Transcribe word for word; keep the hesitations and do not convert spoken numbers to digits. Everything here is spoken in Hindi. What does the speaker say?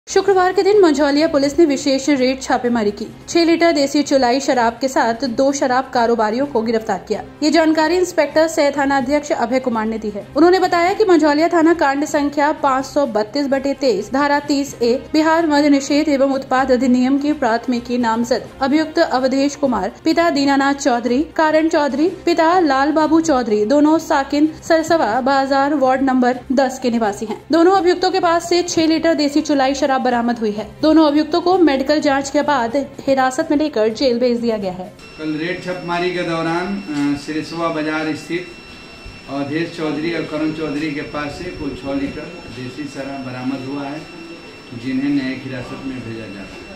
शुक्रवार के दिन मंझौलिया पुलिस ने विशेष रेड छापेमारी की। छह लीटर देसी चुलाई शराब के साथ दो शराब कारोबारियों को गिरफ्तार किया। ये जानकारी इंस्पेक्टर सह थाना अध्यक्ष अभय कुमार ने दी है। उन्होंने बताया कि मंझौलिया थाना कांड संख्या पाँच सौ बत्तीस बटे तेईस धारा तीस ए बिहार मद्य निषेध एवं उत्पाद अधिनियम की प्राथमिकी नामजद अभियुक्त अवधेश कुमार पिता दीनानाथ चौधरी, कारण चौधरी पिता लाल बाबू चौधरी, दोनों साकिन सरसवा बाजार वार्ड नंबर दस के निवासी हैं। दोनों अभियुक्तों के पास से छह लीटर देसी चुलाई शराब बरामद हुई है। दोनों अभियुक्तों को मेडिकल जांच के बाद हिरासत में लेकर जेल भेज दिया गया है। कल रेड छापेमारी के दौरान सिरसवा बाजार स्थित अवधेश चौधरी और करण चौधरी के पास से कुल छह लीटर देसी शराब बरामद हुआ है, जिन्हें न्यायिक हिरासत में भेजा जा रहा है।